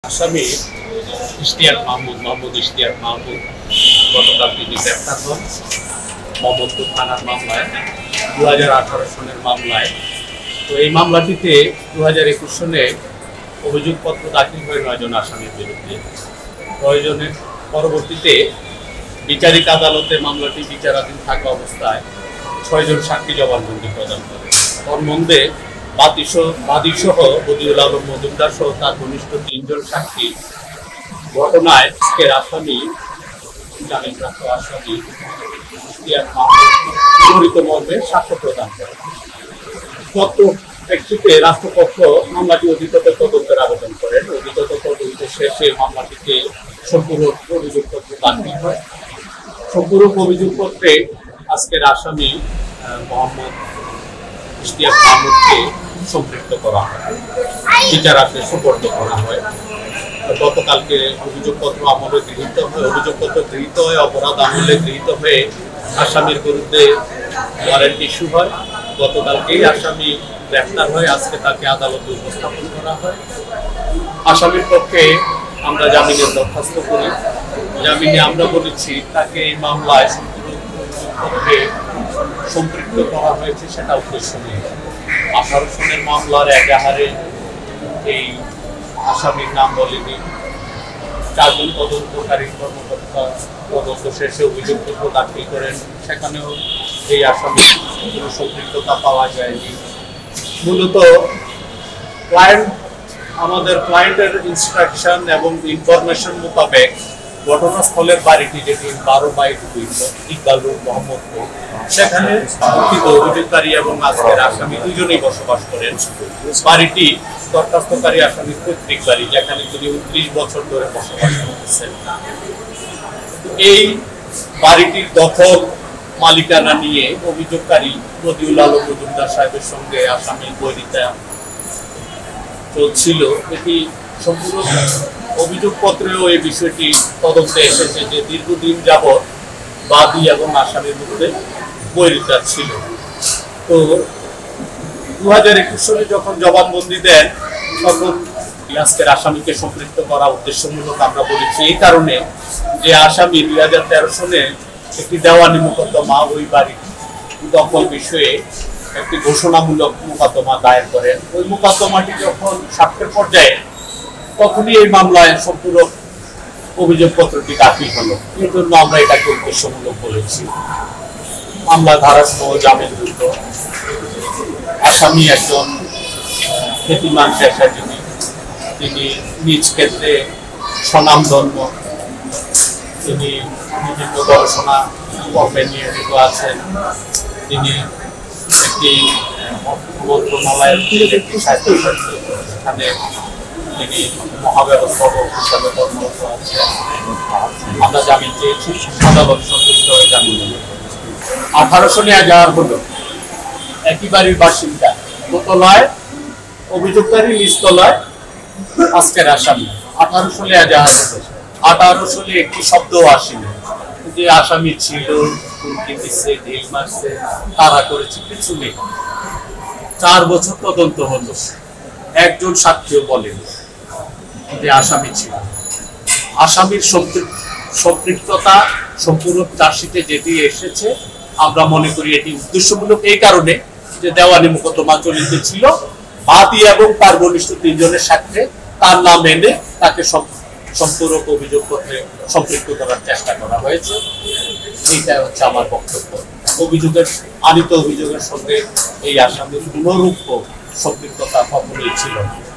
আসামি ইশতিয়াক মোহাম্মদ ইশতিয়াক মাহমুদ গতকাল তিনি গ্রেপ্তার হন মোহাম্মদপুর থানার মামলায় 2018 সনের মামলায়। তো এই মামলাটিতে 2021 সনে অভিযোগপত্র দাখিল হয় 9 জন আসামির বিরুদ্ধে। প্রয়োজনের পরবর্তীতে বিচারিক আদালতে মামলাটি বিচারাধীন থাকা অবস্থায় 6 জন সাক্ষী জবানবন্দি প্রদান করে। ওর মধ্যে বাদীসহ বদিউল আলম মজুমদার সহ তার ঘনিষ্ঠ 3 জন সাক্ষী ঘটনায় আসামি জামিনপ্রাপ্ত আসামি ইশতিয়াক মাহমুদ মর্মে সাক্ষ্য প্রদান করে। প্রেক্ষিতে রাষ্ট্রপক্ষ মামলাটি অধিকতর তদন্তের আবেদন করেন। অধিকতর তদন্ত শেষে মামলাটিতে সম্পূরক অভিযোগপত্র দাখিল হয়। সম্পূরক অভিযোগপত্রে আজকের আসামি মোহাম্মদ ইশতিয়াক মাহমুদকে সম্পৃক্ত করা হয়, বিচারালয়ে সোপর্দ করা হয়। গতকালকে অভিযোগপত্র আমলে গৃহীত হয়। অভিযোগপত্র গৃহীত হয়ে অপরাধ আমলে গৃহীত হয়ে আসামির বিরুদ্ধে ওয়ারেন্ট ইস্যু হয়। গতকালকেই আসামি গ্রেফতার হয়ে আজকে তাকে আদালতে উপস্থাপন করা হয়। আসামির পক্ষে আমরা জামিনের দরখাস্ত করি। জামিনে আমরা বলেছি তাকে এই মামলায় সম্পৃক্ত করা হয়েছে সেটা উদ্দেশ্য নিয়ে। 18 সনের মামলার এজাহারে এই আসামির নাম বলেনি। 4 জন তদন্তকারী কর্মকর্তা তদন্ত শেষে অভিযোগপত্র দাখিল করেন, সেখানেও এই আসামির কোনো সম্পৃক্ততা পাওয়া যায়নি। মূলত আমাদের ক্লায়েন্টের ইনস্ট্রাকশন এবং ইনফরমেশন মোতাবেক ঘটনাস্থলের বাড়িটি যেটি 12/2 ইকবাল রোড মোহাম্মদপুর, সেখানে অভিযোগকারী এবং আজকের আসামি দুজনেই বসবাস করেন। বাড়িটি দরখাস্তকারী আসামির পৈতৃক বাড়ি, যেখানে তিনি 29 বছর ধরে বসবাস করতেছেন। এই বাড়িটির দখল মালিকানা নিয়ে অভিযোগকারী বদিউল আলম মজুমদার সাহেবের সঙ্গে আসামির বৈরিতা চলছিল। এটি সম্পূর্ণ অভিযোগপত্রেও এই বিষয়টি তদন্তে এসেছে যে দীর্ঘদিন যাবৎ বাদী এবং আসামির মধ্যে বৈরিতা ছিল। তো 2021 সালে যখন জবানবন্দি দেন তখন আজকের আসামিকে সম্পৃক্ত করা উদ্দেশ্যমূলক আমরা বলেছি এই কারণে যে আসামি 2013 সনে একটি দেওয়ানি মোকদ্দমা ওই বাড়ি দখল বিষয়ে একটি ঘোষণামূলক মোকদ্দমা দায়ের করেন। ওই মোকদ্দমাটি যখন সাক্ষ্যের পর্যায়ে তখনই এই মামলায় সম্পূরক অভিযোগপত্রটি দাখিল হলো। এই জন্য আমরা এটাকে উদ্দেশ্যমূলক বলেছি। মামলা ধারাসহ জামিনযোগ্য। আসামি একজন খ্যাতিমান পেশাজীবী, তিনি নিজ ক্ষেত্রে স্বনামধন্য, তিনি বিভিন্ন গবেষণা কর্মে নিয়োজিত আছেন। তিনি একটি মন্ত্রণালয়ের একটি স্বাস্থ্যখানে তিনি মহাব্যবস্থাপক হিসাবে কর্মরত আছেন। আমরা জামিন চেয়েছি, আদালত সন্তুষ্ট হয়ে জামিন 18 সনে এজাহার হলো। একই বাড়ির বাসিন্দা, দোতলায় অভিযোগকারী, নিচতলায় আজকের আসামি। 18 সনে এজাহার হলো। 18 সনে একটি শব্দও আসেনি যে আসামি ছিল, হুমকি দিচ্ছে, ঢিল মারছে, তারা করেছে, কিছু নেই। 4 বছর তদন্ত হলো, একজন সাক্ষীও বলেন যে আসামি ছিল। আসামির সম্পৃক্ততা সম্পূর্ণ চার্জশিটে যেটি এসেছে আমরা মনে করি এটি উদ্দেশ্যমূলক এই কারণে যে দেওয়ানি মোকদ্দমা চলিত ছিল, বাদী এবং তার ঘনিষ্ঠ 3 জনের সাথে তার নাম এনে তাকে সম্পূরক অভিযোগপত্রে সম্পৃক্ত করার চেষ্টা করা হয়েছে। এইটাই হচ্ছে আমার বক্তব্য। আনিত অভিযোগের সঙ্গে এই আসামির কোনরূপ সম্পৃক্ততা কখনোই ছিল না।